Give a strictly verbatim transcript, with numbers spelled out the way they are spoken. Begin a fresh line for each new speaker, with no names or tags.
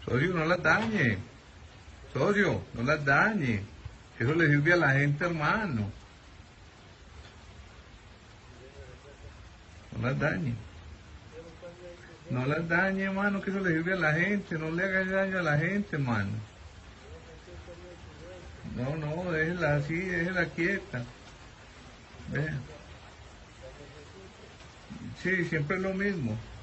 Socio, no las dañe. Socio, no las dañe. Eso le sirve a la gente, hermano. No las dañe. No las dañe, hermano, que eso le sirve a la gente. No le haga daño a la gente, hermano. No, no, déjela así, déjela quieta. Vea. Sí, siempre es lo mismo.